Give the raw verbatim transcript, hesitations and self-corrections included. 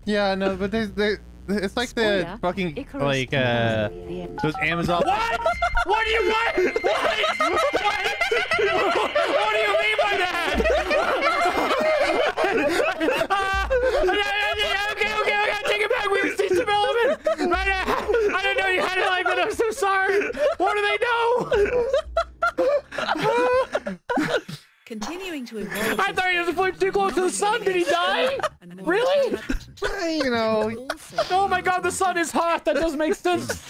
Yeah, no, but there's there. It's like the Spoiler, fucking Icarus like uh those Amazon. What? What do you what? What? What? What do you mean by that? uh, okay, okay, okay, take it back. We have ceased development. Right now. I didn't know you had it like that. I'm so sorry. What do they know? Continuing to evolve. I thought he was flew too close to the sun. Did he die? Really? You know. Oh my god, the sun is hot. That doesn't make sense.